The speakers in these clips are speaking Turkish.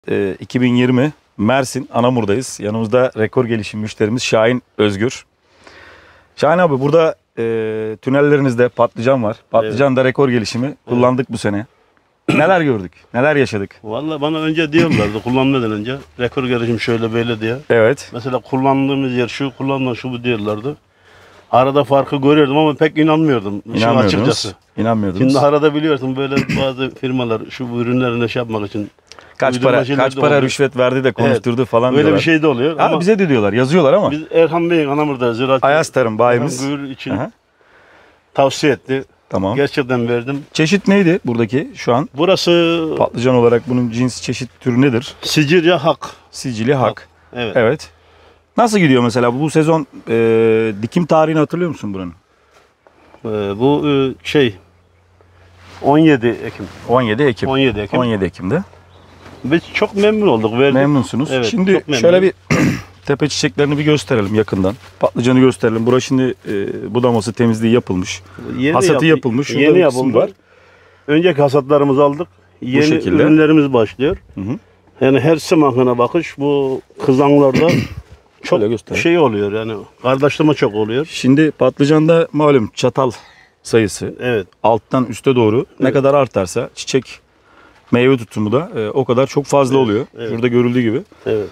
2020 Mersin Anamur'dayız. Yanımızda rekor gelişim müşterimiz Şahin Özgür. Şahin abi burada tünellerinizde patlıcan var. Patlıcan da rekor gelişimi kullandık bu sene. Neler gördük? Neler yaşadık? Vallahi bana önce diyorlardı kullanmadan önce rekor gelişim şöyle böyle diye. Evet. Mesela kullandığımız yer şu, kullanılan şu bu diyorlardı. Arada farkı görüyordum ama pek inanmıyordum. Açıkçası. İnanmıyordunuz. Şimdi arada biliyorsun böyle bazı firmalar şu ürünlerine şey yapmak için Kaç para rüşvet verdi de konuşturdu falan öyle diyorlar. bir şey de oluyor. Ama bize de diyorlar, yazıyorlar ama. Biz Erhan Bey'in Anamur'da ziraat Ayaz Tarım bayimiz. Guyur için tavsiye etti. Tamam. Gerçekten verdim. Çeşit neydi buradaki şu an? Burası Patlıcan olarak bunun cins çeşit türü nedir? Sicilya Hak. Sicilya Hak. Evet. Evet. Nasıl gidiyor mesela bu sezon dikim tarihini hatırlıyor musun buranın? Bu 17 Ekim. 17 Ekim. 17 Ekim. 17 Ekim'de. Biz çok memnun olduk. Verdik. Memnunsunuz. Evet, Şimdi şöyle bir tepe çiçeklerini bir gösterelim yakından. Patlıcanı gösterelim. Burası şimdi budaması, temizliği yapılmış. Hasatı yapılmış. Şurada yeni bir kısım yapıldı. var. Önceki hasatlarımızı aldık. Yeni şekilde. ürünlerimiz başlıyor. Hı hı. Yani her zamanına bakış bu kızanlarda çok şey oluyor yani kardeşleme çok oluyor. Şimdi patlıcanda malum çatal sayısı alttan üste doğru ne kadar artarsa çiçek meyve tutumu da o kadar çok fazla oluyor. Şurada görüldüğü gibi. Evet.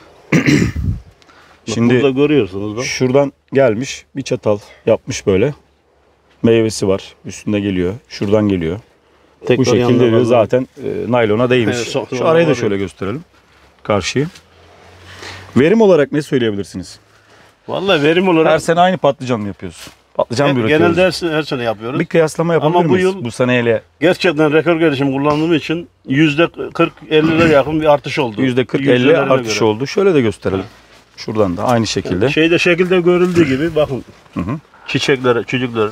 Şimdi burada görüyorsunuz bak. Şuradan gelmiş bir çatal yapmış böyle. Meyvesi var. Üstünde geliyor. Şuradan geliyor. Bu şekilde geliyor. Zaten naylona değmiş. Şu arayı da şöyle gösterelim. Karşıyı. Verim olarak ne söyleyebilirsiniz? Vallahi verim olarak her sene aynı patlıcan mı yapıyorsun? Patlıcan mı üretiyoruz? Genelde her sene yapıyoruz. Bir kıyaslama yapabilir ama miyiz bu seneyle? Gerçekten rekor gelişim kullandığım için %40-50'lere yakın bir artış oldu. %40-50 artış oldu. Şöyle de gösterelim. Şuradan da aynı şekilde. Şekilde görüldüğü gibi bakın. Çiçekleri, çocukları.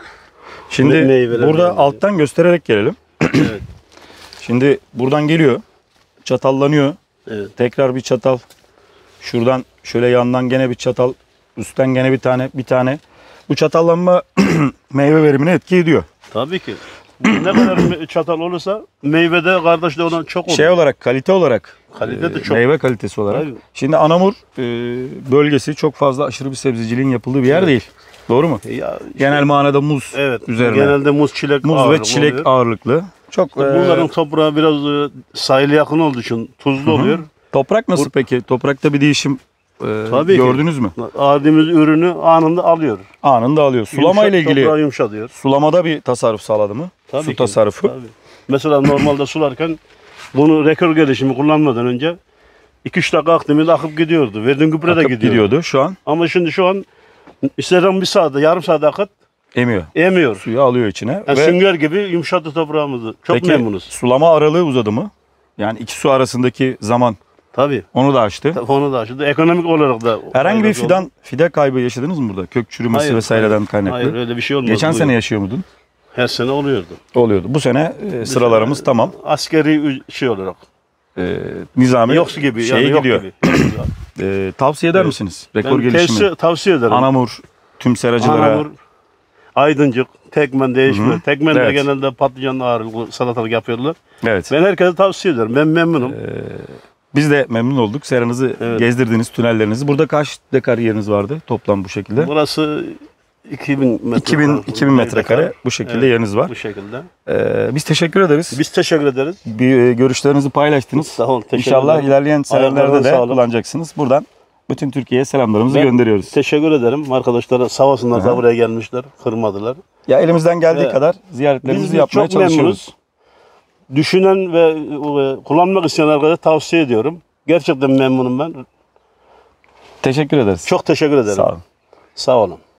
Şimdi burada alttan göstererek gelelim. Evet. Şimdi buradan geliyor. Çatallanıyor. Evet. Tekrar bir çatal. Şuradan şöyle yandan gene bir çatal. Üstten gene bir tane. Bu çatallanma meyve verimine etki ediyor. Tabii ki. Ne kadar çatal olursa meyvede kardeşle olan çok olur. Olarak, kalite olarak. Kalite de çok. Meyve kalitesi olarak. Tabii. Şimdi Anamur bölgesi çok fazla aşırı bir sebzeciliğin yapıldığı bir yer değil. Doğru mu? Genel manada muz üzerine. Genelde muz, çilek ve çilek oluyor. Ağırlıklı. Çok bunların toprağı biraz sahile yakın olduğu için tuzlu oluyor. Toprak nasıl peki? Toprakta bir değişim gördünüz mü? Aldığımız ürünü anında alıyor. Anında alıyor. Sulama ile ilgili. Toprağı yumuşatıyor. Sulamada bir tasarruf sağladı mı? Su tasarrufu. Tabii. Mesela normalde sularken bunu rekor gelişimi kullanmadan önce 2-3 dakika aktığımızda akıp gidiyordu. Verdiğin gübre de gidiyordu şu an. Ama şimdi şu an istersen bir saatte, yarım saat akıt emiyor. Suyu alıyor içine. Yani sünger gibi yumuşattı toprağımızı. Çok memnunuz. Sulama aralığı uzadı mı? Yani iki su arasındaki zaman. Tabii. Onu da açtı. Onu da açtı. Ekonomik olarak da. Herhangi bir fide kaybı yaşadınız mı burada? Kök çürümesi vesaireden kaynaklı. Hayır, öyle bir şey olmadı. Geçen sene yaşıyor muydun? Her sene oluyordu. Bu sene sıralarımız tamam. Askeri şey olarak. Nizami yoksu gibi. gidiyor. Tavsiye eder misiniz? Rekor gelişimi. Tavsiye ederim. Anamur, tüm seracılara. Anamur, Aydıncık, Tekmen değişme. Tekmen'de genelde patlıcanlı ağırlıklı salatalık yapıyorlar. Evet. Ben herkese tavsiye ederim. Ben memnunum. Biz de memnun olduk. Seranızı gezdirdiğiniz tünellerinizi. Burada kaç dekar yeriniz vardı toplam bu şekilde? Burası 2000 metrekare bu şekilde yeriniz var. Bu şekilde. Biz teşekkür ederiz. Biz teşekkür ederiz. Bir görüşlerinizi paylaştınız. Sağ olun. İnşallah ilerleyen senelerde de kullanacaksınız. Buradan bütün Türkiye'ye selamlarımızı gönderiyoruz. Teşekkür ederim. Arkadaşlara sağ olsunlar da buraya gelmişler. Kırmadılar. Ya elimizden geldiği kadar ziyaretlerimizi yapmaya çalışıyoruz. Memnunuz. Düşünen ve kullanmak isteyen arkadaşlara tavsiye ediyorum. Gerçekten memnunum ben. Teşekkür ederiz. Çok teşekkür ederim. Sağ olun. Sağ olun.